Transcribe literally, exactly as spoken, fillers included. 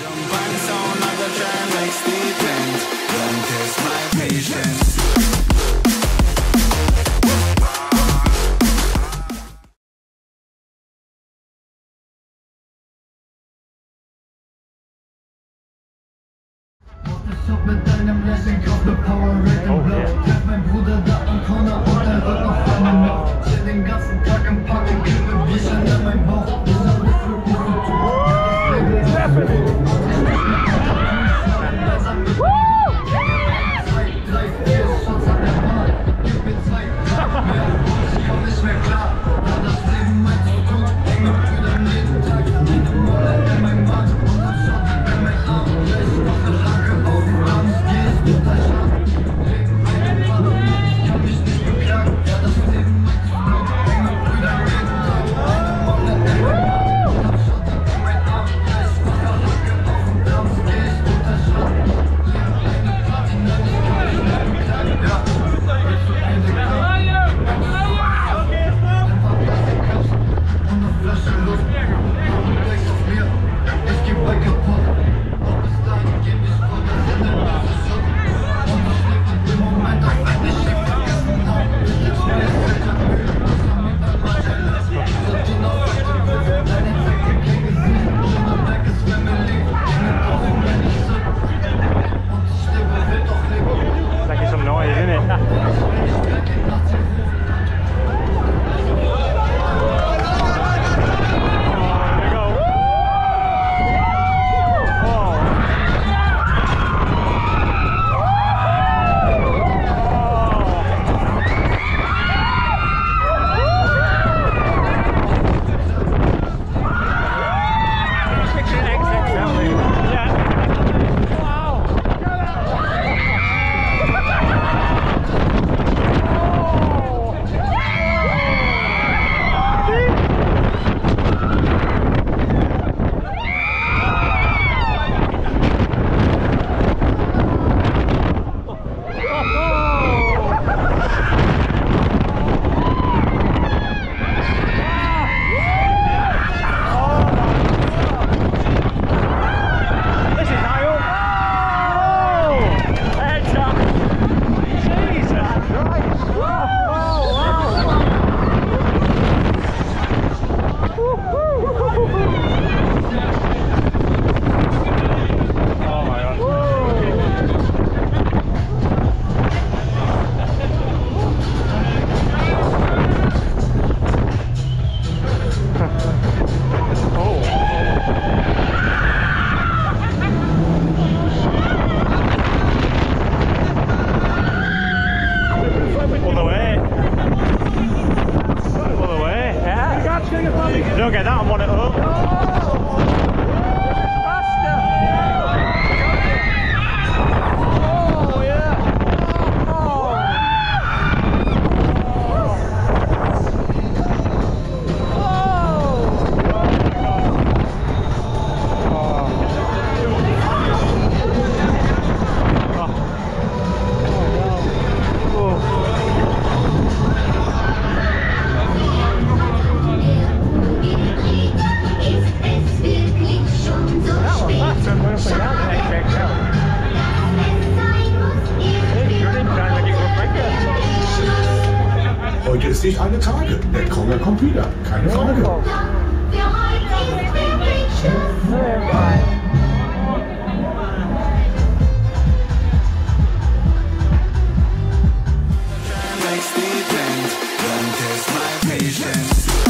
Mit deinem Lächeln kauf ne Power Red and Blau. Treff mein Bruder da am Corner und er wird noch Fun im Mouth. Chill den ganzen Tag im Park und kippe Bierchen in meinem Bauch. Ich hab nicht wirklich viel zu tun. Ja, das Leben ist zwei, drei, vier Shots an der Bar. Gib mir Zeit, sag mehr. Ich komm nicht mehr klar. Ja, das Leben meint zu tun. Eng mit Brüdern jeden Tag. Eine Molle in meinem Mann und ein Shot in meinem Arm. Ich mach ne Lage auf. Look at that, I want it up. Oh, yeah. Heute ist nicht alle Tage. Der Kronger kommt wieder. Keine Frage. Makes me bend, don't test my patience.